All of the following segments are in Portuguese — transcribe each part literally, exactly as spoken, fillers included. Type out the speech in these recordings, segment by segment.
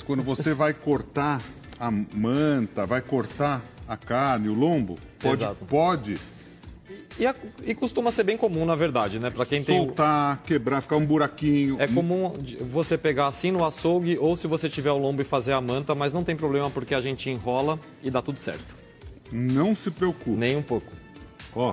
quando você vai cortar a manta, vai cortar a carne, o lombo, pode, Exato. pode E, a- e costuma ser bem comum, na verdade, né? Para quem tem... soltar, quebrar, ficar um buraquinho. É comum de- você pegar assim no açougue ou se você tiver o lombo e fazer a manta, mas não tem problema porque a gente enrola e dá tudo certo. Não se preocupe. Nem um pouco. Ó,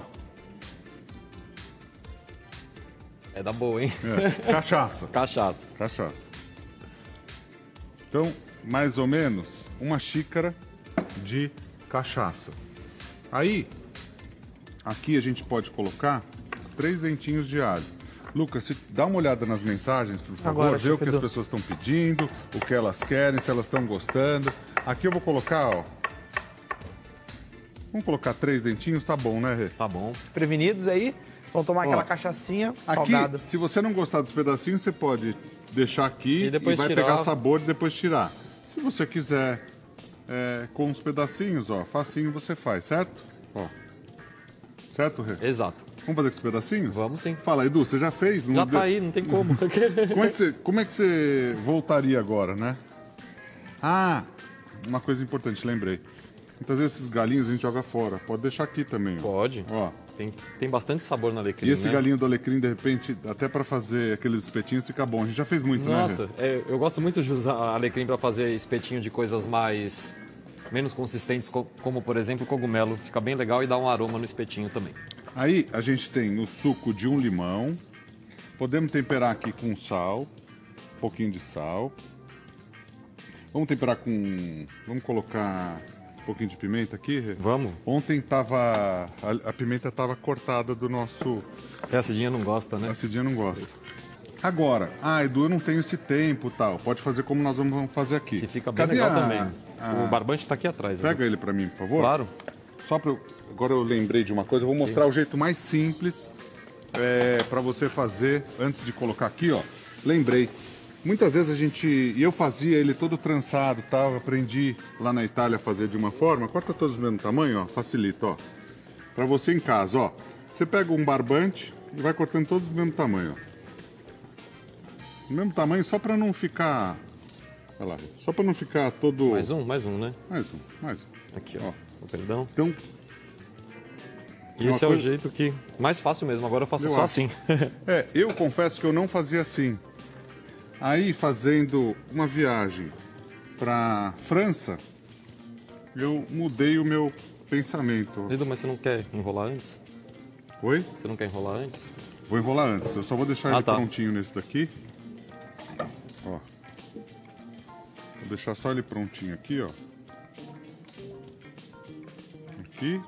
É da boa, hein? é, cachaça, Cachaça. cachaça. Então, mais ou menos, uma xícara de cachaça. Aí, aqui a gente pode colocar três dentinhos de alho. Lucas, se dá uma olhada nas mensagens, por favor, Agora, vê o que as Edu. pessoas estão pedindo, o que elas querem, se elas estão gostando. Aqui eu vou colocar, ó. Vamos colocar três dentinhos, tá bom, né, Rê? Tá bom. Prevenidos aí, vão tomar aquela Ó, cachaçinha Aqui, salgada. se você não gostar dos pedacinhos, você pode deixar aqui E depois vai tirar. pegar sabor e depois tirar. Se você quiser é, com os pedacinhos, ó, facinho você faz, certo? Ó. Certo, Rê? Exato. Vamos fazer com os pedacinhos? Vamos sim. Fala, Edu, você já fez? Não Já deu- tá aí, não tem como. Como é, que você, como é que você voltaria agora, né? Ah, uma coisa importante, lembrei. Muitas vezes esses galinhos a gente joga fora. Pode deixar aqui também. Ó. Pode. Ó. Tem, tem bastante sabor na alecrim, E esse né? galinho do alecrim, de repente, até pra fazer aqueles espetinhos fica bom. A gente já fez muito, né? Nossa, Rê? é, eu gosto muito de usar alecrim para fazer espetinho de coisas mais... menos consistentes, co- como, por exemplo, cogumelo. Fica bem legal e dá um aroma no espetinho também. Aí a gente tem o suco de um limão. Podemos temperar aqui com sal. Um pouquinho de sal. Vamos temperar com... Vamos colocar um pouquinho de pimenta aqui, Rê? Vamos? Ontem tava... A, a pimenta tava cortada do nosso... É, a Cidinha não gosta, né? A Cidinha não gosta. Agora, ah, Edu, eu não tenho esse tempo e tal. Pode fazer como nós vamos fazer aqui. Que fica bem Cadê legal a- também. a- O barbante tá aqui atrás. Pega né? ele pra mim, por favor. Claro. Só pra eu... Agora eu lembrei de uma coisa. Eu vou mostrar o jeito mais simples é, para você fazer antes de colocar aqui, ó. Lembrei. Muitas vezes a gente... E eu fazia ele todo trançado, tal. Eu aprendi lá na Itália a fazer de uma forma. Corta todos do mesmo tamanho, ó. Facilita, ó. Pra você em casa, ó. Você pega um barbante e vai cortando todos do mesmo tamanho, ó. Do mesmo tamanho, só pra não ficar... Olha lá. Só pra não ficar todo... Mais um, mais um, né? Mais um, mais um. Aqui, ó. Ó. O perdão. Então, E Uma esse é o coisa- jeito que... mais fácil mesmo. Agora eu faço Eu só acho. assim. é, eu confesso que eu não fazia assim. Aí, fazendo uma viagem pra França, eu mudei o meu pensamento. Edu, mas você não quer enrolar antes? Oi? Você não quer enrolar antes? Vou enrolar antes. Eu só vou deixar Ah, ele tá. prontinho nesse daqui. Ó. Vou deixar só ele prontinho aqui, ó. Aqui.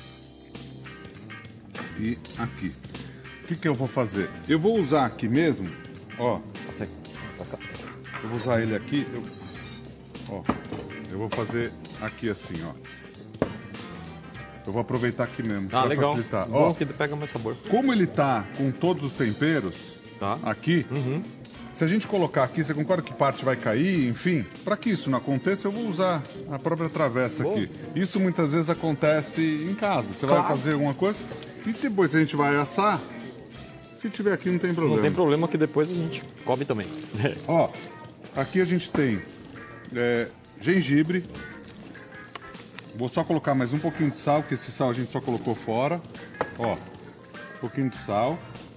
E aqui. O que que eu vou fazer? Eu vou usar aqui mesmo, ó. Até pra cá. Eu vou usar ele aqui. Eu, ó, eu vou fazer aqui assim, ó. Eu vou aproveitar aqui mesmo, Ah, pra legal. facilitar. Bom Ó, que pega mais sabor. como ele tá com todos os temperos Tá. aqui, se a gente colocar aqui, você concorda que parte vai cair? Enfim, para que isso não aconteça, eu vou usar a própria travessa Boa. aqui. Isso muitas vezes acontece em casa. Você vai Claro. fazer alguma coisa e depois a gente vai assar. Se tiver aqui, não tem problema. Não tem problema que depois a gente come também. Ó, aqui a gente tem é, gengibre. Vou só colocar mais um pouquinho de sal, que esse sal a gente só colocou fora. Ó, um pouquinho de sal.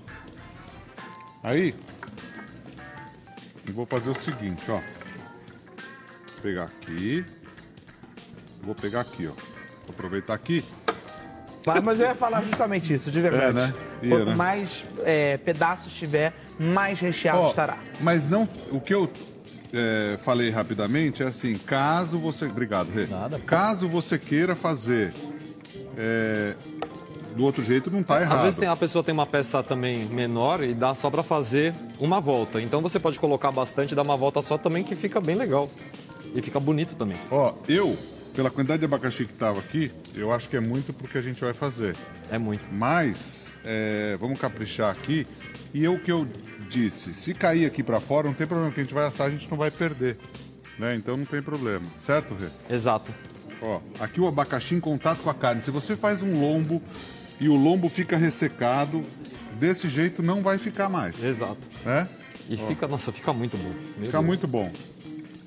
Aí, eu vou fazer o seguinte, ó. Vou pegar aqui. Vou pegar aqui, ó. Vou aproveitar aqui. Mas, mas eu ia falar justamente isso, de verdade. É, né? Ia, Quanto né? mais é, pedaços tiver, mais recheado Ó, estará. mas não, o que eu é, falei rapidamente é assim, caso você, obrigado, Rê. Nada. Caso você queira fazer é, do outro jeito, não tá errado. Às vezes tem, a pessoa tem uma peça também menor e dá só pra fazer uma volta. Então você pode colocar bastante e dar uma volta só também que fica bem legal. E fica bonito também. Ó, eu, pela quantidade de abacaxi que tava aqui, eu acho que é muito porque a gente vai fazer. É muito. Mas, é, vamos caprichar aqui. E eu, o que eu disse, se cair aqui pra fora, não tem problema, que a gente vai assar, a gente não vai perder. Né? Então não tem problema. Certo, Rê? Exato. Ó, aqui o abacaxi em contato com a carne. Se você faz um lombo e o lombo fica ressecado, desse jeito não vai ficar mais. Exato. Né? E fica, nossa, fica muito bom. Meu Fica Deus. muito bom.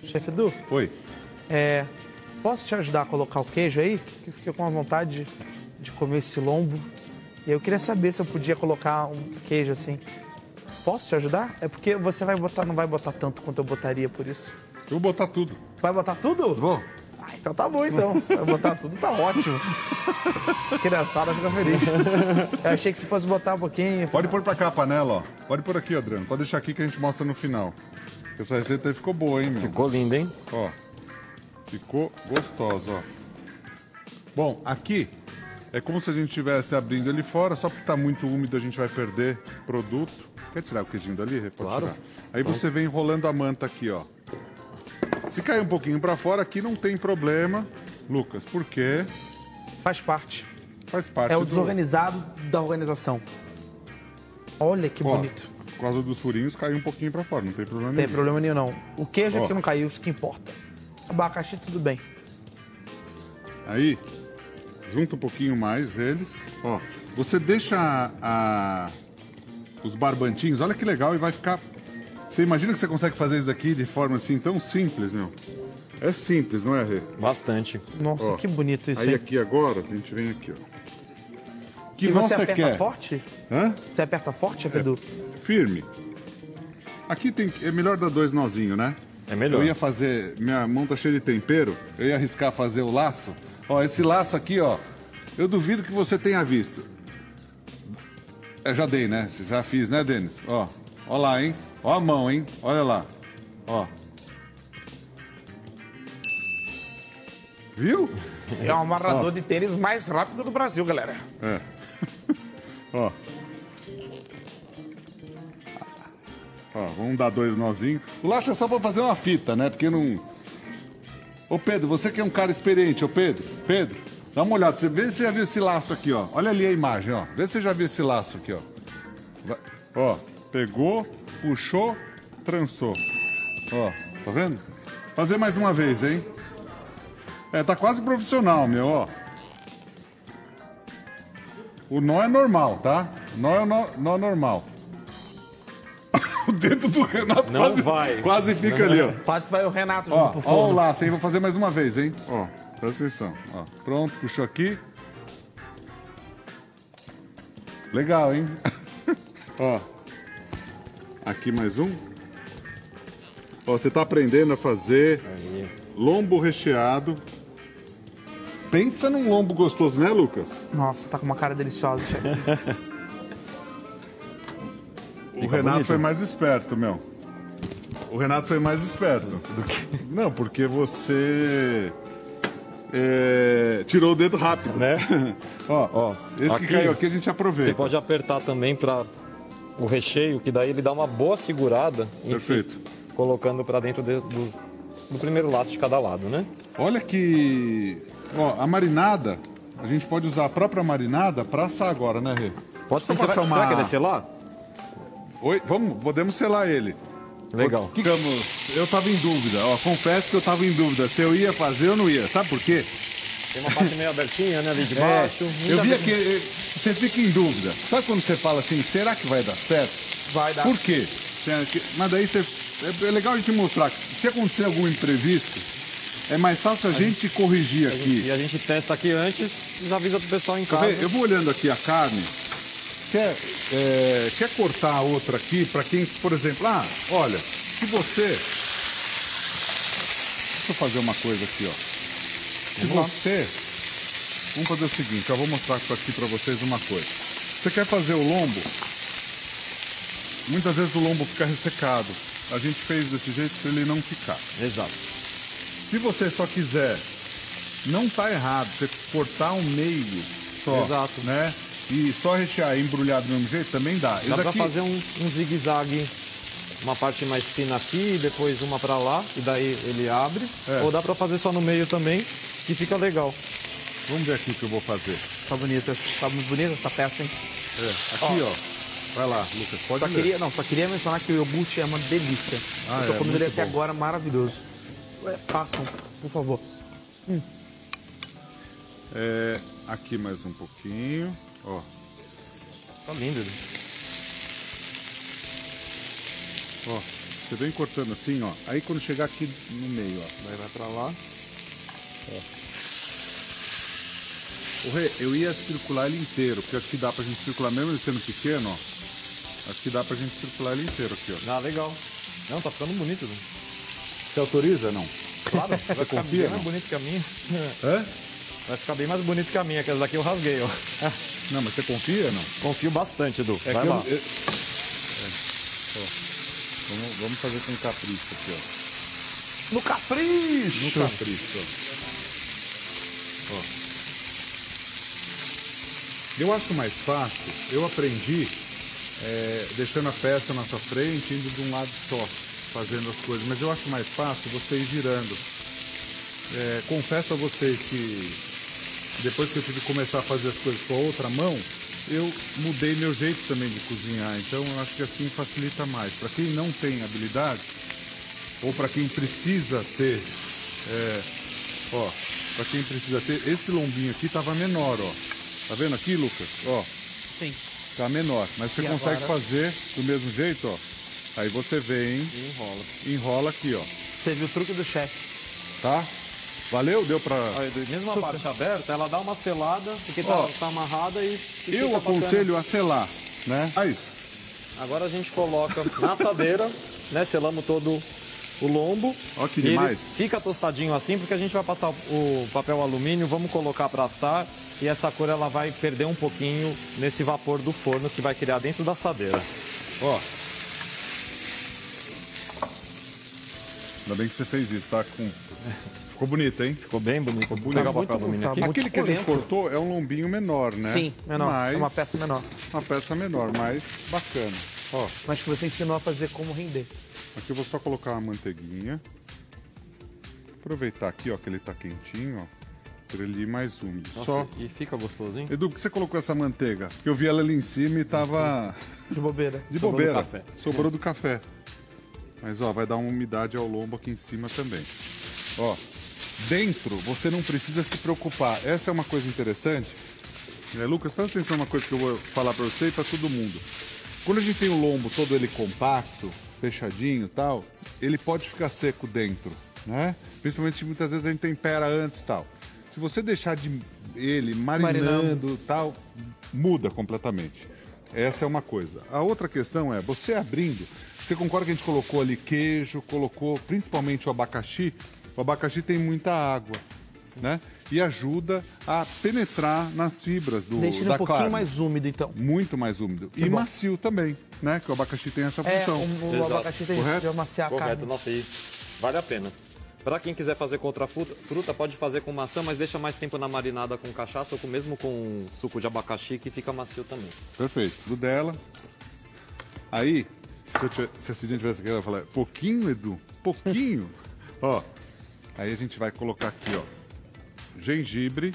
Chefe Edu, Oi. é, posso te ajudar a colocar o queijo aí? Porque eu fiquei com a vontade de, de comer esse lombo. E eu queria saber se eu podia colocar um queijo assim. Posso te ajudar? É porque você vai botar, não vai botar tanto quanto eu botaria por isso. Eu vou botar tudo. Vai botar tudo? Vou. Ah, então tá bom então. Se vai botar tudo, tá ótimo. Criançada fica feliz. Eu achei que se fosse botar um pouquinho. Pode pôr pra cá a panela, ó. Pode pôr aqui, Adriano. Pode deixar aqui que a gente mostra no final. Essa receita aí ficou boa, hein, meu? Ficou lindo, hein? Ó. Ficou gostosa, ó. Bom, aqui é como se a gente estivesse abrindo ele fora, só porque tá muito úmido a gente vai perder produto. Quer tirar o queijinho dali? Pode Claro. tirar. Aí você vem enrolando a manta aqui, ó. Se cair um pouquinho pra fora, aqui não tem problema, Lucas, porque Faz parte. faz parte É o do... desorganizado da organização. Olha que Ó, bonito. por causa dos furinhos, caiu um pouquinho pra fora, não tem problema Não tem nenhum. problema nenhum, não. O queijo Ó. aqui não caiu, isso que importa. Abacaxi, tudo bem. Aí, junta um pouquinho mais eles. Ó, você deixa a, a- os barbantinhos, olha que legal, e vai ficar... Você imagina que você consegue fazer isso aqui de forma assim tão simples, meu? É simples, não é, Rê? Bastante. Nossa, Ó, que bonito isso Aí aí. aqui agora, a gente vem aqui, ó. Que E nó você você aperta quer? forte? Hã? Você aperta forte, chefe Edu? Firme. Aqui tem, é melhor dar dois nozinhos, né? É melhor. Eu ia fazer, minha mão tá cheia de tempero, eu ia arriscar fazer o laço. Ó, esse laço aqui, ó, eu duvido que você tenha visto. É, já dei, né? Já fiz, né, Denis? Ó, ó lá, hein? Ó a mão, hein? Olha lá. Ó. Viu? É o amarrador de tênis mais rápido do Brasil, galera. É. Ó. Ó, vamos dar dois nozinhos. O laço é só pra fazer uma fita, né? Porque não... Ô, Pedro, você que é um cara experiente. Ô, Pedro, Pedro, dá uma olhada. Você vê se você já viu esse laço aqui, ó. Olha ali a imagem, ó. Vê se você já viu esse laço aqui, ó. Vai- Ó, pegou, puxou, trançou. Ó, tá vendo? Fazer mais uma vez, hein? É, tá quase profissional, meu, ó. O nó é normal, tá? Nó é nó, nó normal. O dedo do Renato Não quase, vai. quase fica ali, ó. Quase que vai o Renato Ó, junto pro ó o forno. laço, hein? Vou fazer mais uma vez, hein? Ó, presta atenção. Ó, pronto, puxou aqui. Legal, hein? Ó. Aqui mais um. Ó, você tá aprendendo a fazer lombo recheado. Pensa num lombo gostoso, né, Lucas? Nossa, tá com uma cara deliciosa, chefe. O Fica Renato bonito. foi mais esperto, meu. O Renato foi mais esperto. Do que... Não, porque você é, tirou o dedo rápido. Né? Ó, Ó, esse aqui que caiu aqui a gente aproveita. Você pode apertar também para o recheio, que daí ele dá uma boa segurada. enfim, Perfeito. Colocando para dentro de- do, do primeiro laço de cada lado, né? Olha que... Ó, a marinada, a gente pode usar a própria marinada para assar agora, né, Rê? Pode ser. Deixa eu Você vai, passar você vai uma- querer selar? Oi, vamos, podemos selar ele. Legal. Ficamos... Eu tava em dúvida, ó, confesso que eu tava em dúvida se eu ia fazer ou não ia. Sabe por quê? Tem uma parte meio abertinha, né? Ali de É, baixo. eu Muita vi vez- que eh, você fica em dúvida. Sabe quando você fala assim, será que vai dar certo? Vai dar. Por quê? Tem que- Mas daí você, é é legal a gente mostrar que se acontecer algum imprevisto, é mais fácil a, gente corrigir aqui. E a gente testa aqui antes e já avisa pro pessoal em Quer casa. ver? Eu vou olhando aqui a carne. Quer, é, quer cortar a outra aqui para quem, por exemplo, ah, olha, se você... Deixa eu fazer uma coisa aqui, ó. Se Vamos lá. você... Vamos fazer o seguinte, eu vou mostrar aqui para vocês uma coisa. Você quer fazer o lombo? Muitas vezes o lombo fica ressecado. A gente fez desse jeito para ele não ficar. Exato. Se você só quiser, não tá errado, você cortar um meio só, Exato. né? E só rechear e embrulhar do mesmo jeito também dá. Dá Esse pra aqui, fazer um, um zigue-zague, uma parte mais fina aqui, depois uma pra lá, e daí ele abre. É. Ou dá pra fazer só no meio também, e fica legal. vamos ver aqui o que eu vou fazer. Tá bonita. Tá muito bonita essa peça, hein? É, aqui, ó. Vai lá, Lucas, pode Só ler. queria, não, só queria mencionar que o iogurte é uma delícia. Ah, Eu tô é, comendo ele muito até bom. agora, maravilhoso. Ué, Façam, por favor. É, aqui mais um pouquinho, ó. Tá lindo. Ó, Você vem cortando assim, ó. Aí quando chegar aqui no meio, ó. Daí vai pra lá. Ó. O Rê, eu ia circular ele inteiro, porque acho que dá pra gente circular, mesmo ele sendo pequeno, ó. Acho que dá pra gente circular ele inteiro aqui, ó. Ah, legal. Não, tá ficando bonito. Né? Você autoriza, não? Claro, vai ficar confia, bem não? mais bonito que a minha. Hã? Vai ficar bem mais bonito que a minha, que essa daqui eu rasguei, ó. Não, mas você confia, não? Confio bastante, Edu. É Vai que lá. eu- eu- É. Ó. Vamos, vamos fazer com capricho aqui, ó. No capricho! No capricho, ó. Ó. Eu acho mais fácil, eu aprendi é, deixando a peça na sua frente, indo de um lado só, fazendo as coisas. Mas eu acho mais fácil você ir girando. É, confesso a vocês que depois que eu tive que começar a fazer as coisas com a outra mão, eu mudei meu jeito também de cozinhar. Então eu acho que assim facilita mais. Para quem não tem habilidade, ou para quem precisa ter, é, ó, para quem precisa ter, esse lombinho aqui tava menor, ó. Tá vendo aqui, Lucas? Ó, Sim. tá menor, mas você E consegue agora? fazer do mesmo jeito, ó. Aí você vem, E enrola. enrola aqui, ó. Você viu o truque do chefe. Tá? Valeu? Deu pra... Olha, Edu, mesmo a parte aberta, ela dá uma selada, porque tá, Ó, tá amarrada e, e Eu fica aconselho bacana. a selar, né? Mas, Agora a gente coloca na assadeira, né? Selamos todo o lombo. Ó que E ele demais. fica tostadinho assim, porque a gente vai passar o papel alumínio, vamos colocar para assar e essa cor ela vai perder um pouquinho nesse vapor do forno que vai criar dentro da assadeira. ó. Ainda bem que você fez isso, tá? Com... Ficou bonito, hein? Ficou bem bonito. Vou bonito. pegar o Tá papel muito- alumínio tá aqui. muito Aquele que a gente suculento. cortou é um lombinho menor, né? Sim, menor. Mas... É uma peça menor. Uma peça menor, mas bacana. Ó, Mas que você ensinou a fazer como render. aqui eu vou só colocar uma manteiguinha. Aproveitar aqui, ó, que ele tá quentinho, ó. Pra ele ir mais úmido. Nossa, Só. e fica gostoso, hein? Edu, por que você colocou essa manteiga? Porque eu vi ela ali em cima e tava De bobeira. de Sobrou do bobeira. café. Sobrou do café. Mas, ó, vai dar uma umidade ao lombo aqui em cima também. Ó, dentro você não precisa se preocupar. Essa é uma coisa interessante. É, Lucas, presta atenção numa coisa que eu vou falar pra você e pra todo mundo. Quando a gente tem o lombo todo ele compacto, fechadinho e tal, ele pode ficar seco dentro, né? Principalmente muitas vezes a gente tempera antes e tal. Se você deixar de ele marinando e tal, muda completamente. Essa é uma coisa. A outra questão é, você abrindo, você concorda que a gente colocou ali queijo, colocou principalmente o abacaxi? O abacaxi tem muita água, né? E ajuda a penetrar nas fibras do, Deixa ele da um pouquinho carne. mais úmido, então. Muito mais úmido. E bom. macio também, né? Que o abacaxi tem essa É, função. o, o Exato. abacaxi tem Correto? de amaciar a Correto, carne. nossa, e vale a pena. Para quem quiser fazer com outra fruta, fruta, pode fazer com maçã, mas deixa mais tempo na marinada com cachaça ou com, mesmo com suco de abacaxi, que fica macio também. Perfeito. Do dela. Aí, se, eu tiver, se a Cidinha tivesse aqui, ela ia falar, pouquinho, Edu? Pouquinho? Ó, aí a gente vai colocar aqui, ó, gengibre.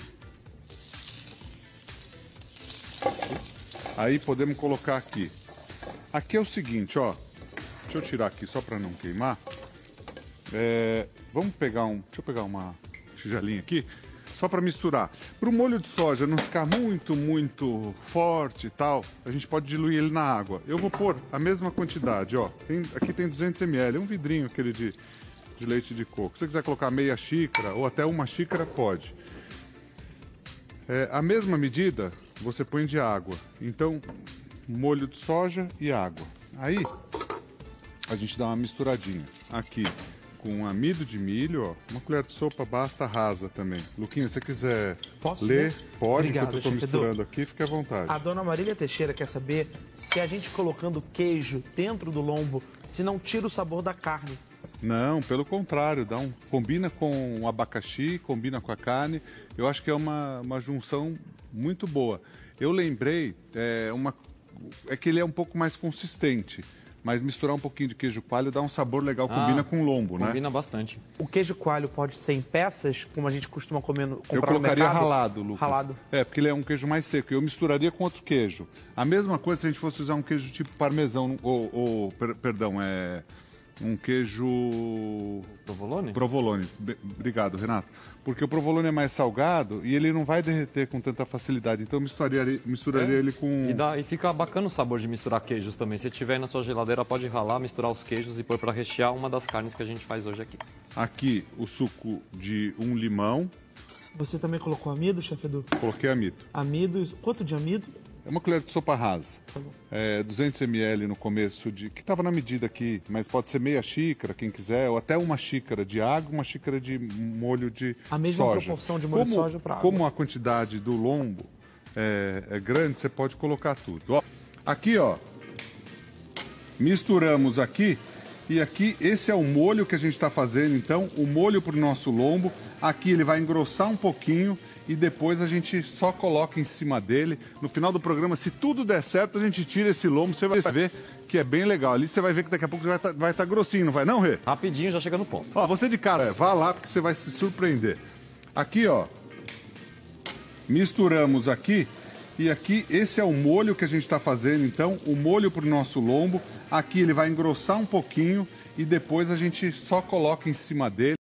Aí podemos colocar aqui. Aqui é o seguinte, ó. Deixa eu tirar aqui só para não queimar. É, vamos pegar um... Deixa eu pegar uma tigelinha aqui. Só para misturar. Para o molho de soja não ficar muito, muito forte e tal, a gente pode diluir ele na água. Eu vou pôr a mesma quantidade, ó. Tem, aqui tem duzentos mililitros, é um vidrinho aquele de, de leite de coco. Se você quiser colocar meia xícara ou até uma xícara, pode. É, a mesma medida você põe de água. Então, molho de soja e água. Aí, a gente dá uma misturadinha. Aqui, com amido de milho, ó. Uma colher de sopa basta rasa também. Luquinha, se você quiser Posso ler, ler? pode, Obrigado, enquanto eu tô chefe misturando aqui, fique à vontade. A dona Marília Teixeira quer saber se a gente colocando queijo dentro do lombo, se não tira o sabor da carne. Não, pelo contrário, dá um, combina com o abacaxi, combina com a carne. Eu acho que é uma, uma junção muito boa. Eu lembrei, é, uma, é que ele é um pouco mais consistente, mas misturar um pouquinho de queijo coalho dá um sabor legal, Ah, combina com o lombo, né? Combina bastante. O queijo coalho pode ser em peças, como a gente costuma comer no, comprar Eu colocaria no mercado? ralado, Lucas. Ralado. É, porque ele é um queijo mais seco. Eu misturaria com outro queijo. A mesma coisa se a gente fosse usar um queijo tipo parmesão, ou, ou per- perdão, é Um queijo... Provolone? Provolone. Be- Obrigado, Renato. Porque o provolone é mais salgado e ele não vai derreter com tanta facilidade. Então eu misturaria, misturaria É. ele com... E, dá, e fica bacana o sabor de misturar queijos também. Se tiver aí na sua geladeira, pode ralar, misturar os queijos e pôr para rechear uma das carnes que a gente faz hoje aqui. Aqui o suco de um limão. Você também colocou amido, chefe Edu? Coloquei amido. Amido, quanto de amido? É uma colher de sopa rasa. É, duzentos mililitros no começo, de que estava na medida aqui, mas pode ser meia xícara, quem quiser, ou até uma xícara de água, uma xícara de molho de A mesma soja. proporção de molho de como, soja para água. Como a quantidade do lombo é, é grande, você pode colocar tudo. Ó, aqui, ó, misturamos aqui, e aqui, esse é o molho que a gente está fazendo, então, o molho para o nosso lombo. Aqui ele vai engrossar um pouquinho e depois a gente só coloca em cima dele. No final do programa, se tudo der certo, a gente tira esse lombo, você vai ver que é bem legal. Ali você vai ver que daqui a pouco vai estar vai tá grossinho, não vai não, Rê? Rapidinho, já chega no ponto. Ó, você de cara, vá lá porque você vai se surpreender. Aqui, ó, misturamos aqui. E aqui, esse é o molho que a gente está fazendo, então, o molho para o nosso lombo. Aqui ele vai engrossar um pouquinho e depois a gente só coloca em cima dele.